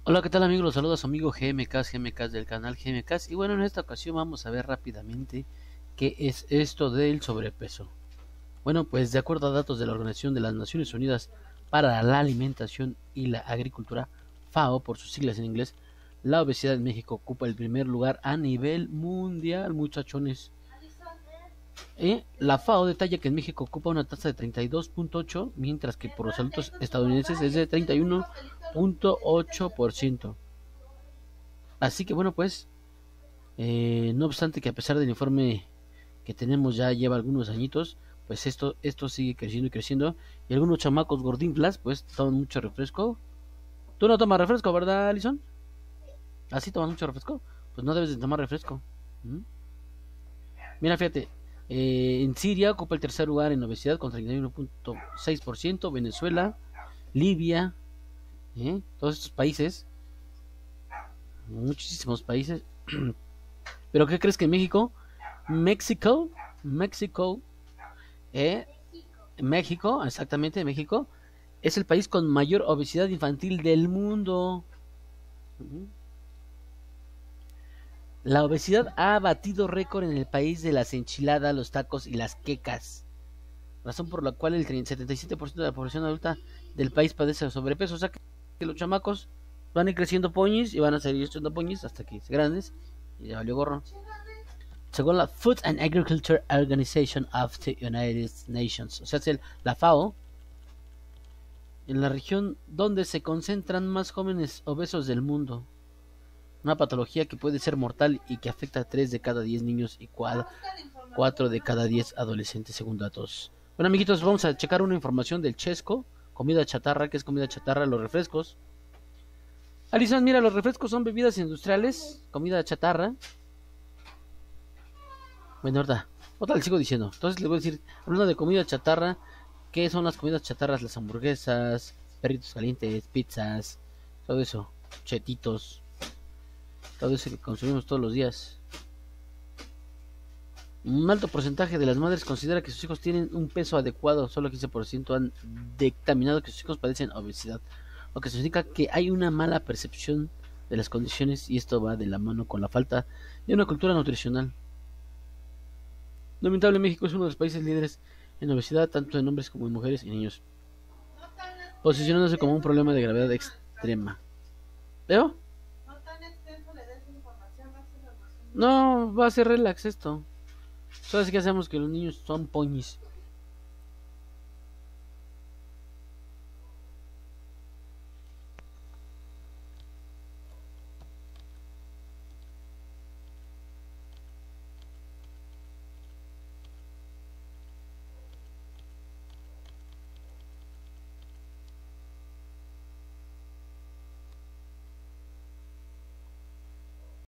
Hola, ¿qué tal amigos? Los saluda su amigo GMCast del canal GMCast. Y bueno, en esta ocasión vamos a ver rápidamente qué es esto del sobrepeso. Bueno, pues de acuerdo a datos de la Organización de las Naciones Unidas para la Alimentación y la Agricultura, FAO por sus siglas en inglés, la obesidad en México ocupa el primer lugar a nivel mundial, muchachones. La FAO detalla que en México ocupa una tasa de 32.8, mientras que por los adultos estadounidenses es de 31.8%. Así que bueno, pues, no obstante que a pesar del informe que tenemos ya lleva algunos añitos, pues esto sigue creciendo y creciendo. Y algunos chamacos gordinflas, pues, toman mucho refresco. Tú no tomas refresco, ¿verdad, Alison? ¿Así tomas mucho refresco? Pues no debes de tomar refresco. ¿Mm? Mira, fíjate, en Siria ocupa el tercer lugar en obesidad con 31.6%, Venezuela, Libia, todos estos países, muchísimos países. Pero ¿qué crees que en México? México, eh, México, exactamente, México, es el país con mayor obesidad infantil del mundo. La obesidad ha batido récord en el país de las enchiladas, los tacos y las quecas, razón por la cual el 77% de la población adulta del país padece de sobrepeso. O sea que los chamacos van a ir creciendo poñis y van a seguir siendo poñis hasta que sean grandes y ya valió gorro. Según la Food and Agriculture Organization of the United Nations, o sea, la FAO, en la región donde se concentran más jóvenes obesos del mundo, una patología que puede ser mortal y que afecta a 3 de cada 10 niños y 4 de cada 10 adolescentes, según datos. Bueno, amiguitos, vamos a checar una información del Chesco, comida chatarra. ¿Qué es comida chatarra? Los refrescos. Alison, mira, los refrescos son bebidas industriales, comida chatarra. Bueno, ahorita le sigo diciendo. Entonces le voy a decir, hablando de comida chatarra, ¿qué son las comidas chatarras? Las hamburguesas, perritos calientes, pizzas, todo eso, chetitos, todo eso que consumimos todos los días. Un alto porcentaje de las madres considera que sus hijos tienen un peso adecuado, solo 15% han dictaminado que sus hijos padecen obesidad, lo que significa que hay una mala percepción de las condiciones y esto va de la mano con la falta de una cultura nutricional. Lamentable, México es uno de los países líderes en obesidad, tanto en hombres como en mujeres y niños, posicionándose como un problema de gravedad extrema. ¿Veo? No, va a ser relax esto. Solo así que hacemos que los niños son poñis.